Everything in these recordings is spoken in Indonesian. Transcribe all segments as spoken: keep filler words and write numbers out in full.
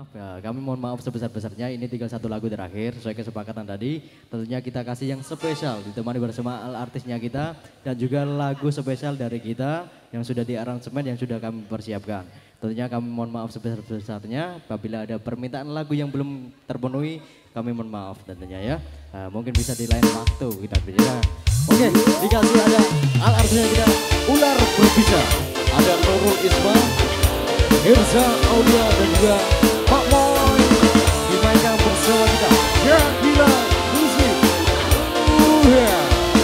Maaf ya, kami mohon maaf sebesar-besarnya, ini tinggal satu lagu terakhir sesuai kesepakatan tadi. Tentunya kita kasih yang spesial ditemani bersama artisnya kita dan juga lagu spesial dari kita yang sudah di aransemen yang sudah kami persiapkan. Tentunya kami mohon maaf sebesar-besarnya apabila ada permintaan lagu yang belum terpenuhi, kami mohon maaf tentunya ya. Nah, mungkin bisa di lain waktu kita bicara. Oke, dikasih ada al artisnya kita Ular Berbisa, ada Nurul Isma, Irza Aulia dan juga Pak Moy dimainkan bersama kita. Ya, gila musik. Uh, yeah.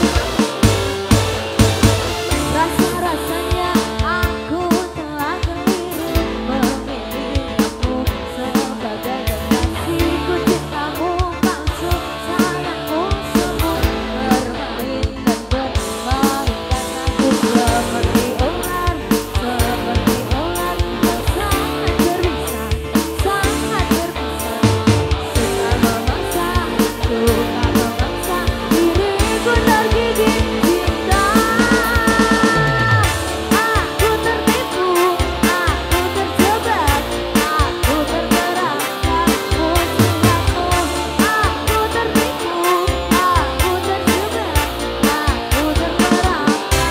Rasa-rasanya aku telah keliru memilih kamu sebagai kekasihku, cintamu palsu, sayangmu semu, bermain dan bermainkan aku seperti ular, seperti ular yang sangat berbisa, sangat berbisa. Suka memaksa, suka memaksa diriku tergigit cinta. Aku tertipu, aku terjebak, aku terperangkap musikamu. Aku tertipu, aku terjebak, aku terperangkap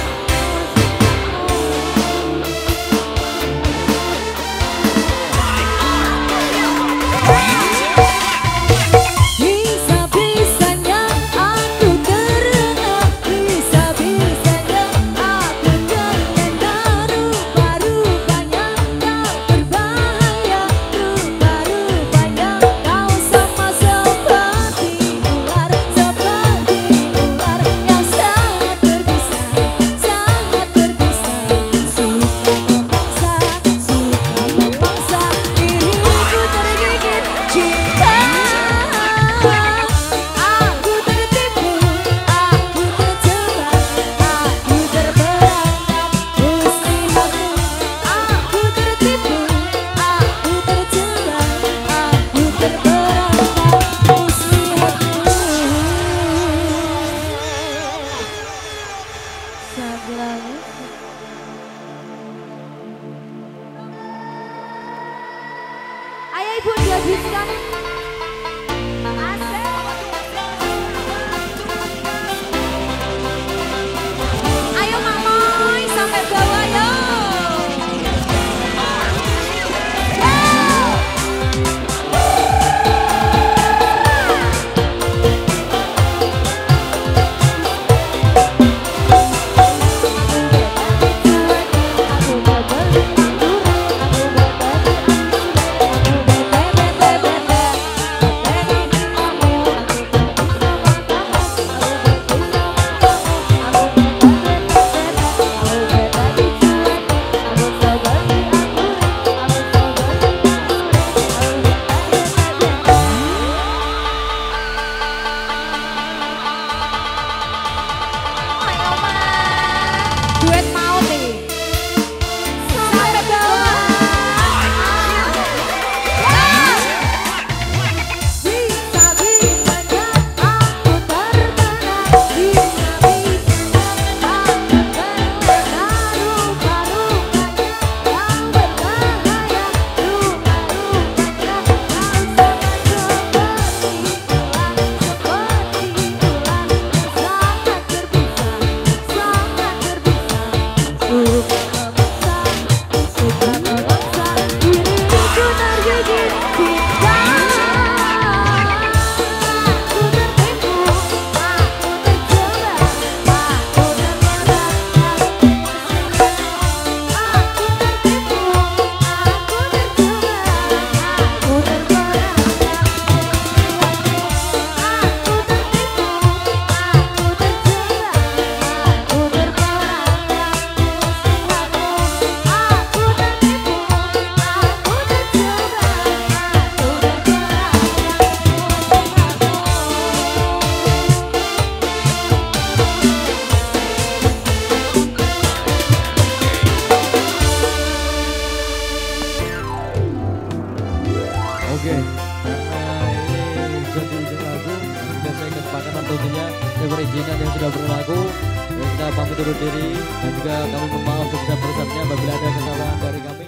Bisa-bisanya aku terengah, bisa-bisanya aku terlena, rupa-rupanya kau berbahaya, rupa-rupanya kau sama seperti ular, seperti ular yang sangat berbisa, sangat berbisa. Suka memaksa, suka memaksa diriku tergigit cinta. Aku tertipu, aku terjebak, aku terperangkap musikamu. Aku tertipu, aku terjebak, aku terperangkap musikamu. Satu lagu. Ayo ibu dihabiskan. Ayo Mamoy sampai bawah yo. Duet mau nih. Sampai bawah. Bisa-bisanya aku terkena, bisa-bisanya aku terlena, rupa-rupanya kau berbahaya, rupa-rupanya kau sama seperti ular, seperti ular yang sangat berbisa, sangat berbisa. Suka memaksa, suka memaksa diriku tergigit cinta. Aku tertipu, aku terjebak, aku terperangkap musikamu. Aku tertipu, aku terjebak, aku terperangkap musikamu. Aku tertipu, aku terjebak, aku terperangkap musikamu. Aku tertipu, aku Oke, karena ini sudah di ujung lagu, sudah saya kesepakatan tentunya saya perizinan yang sudah berlaku. Ya, kita pamit undur diri dan juga kami mohon maaf sebesar-besarnya apabila ada kesalahan dari kami.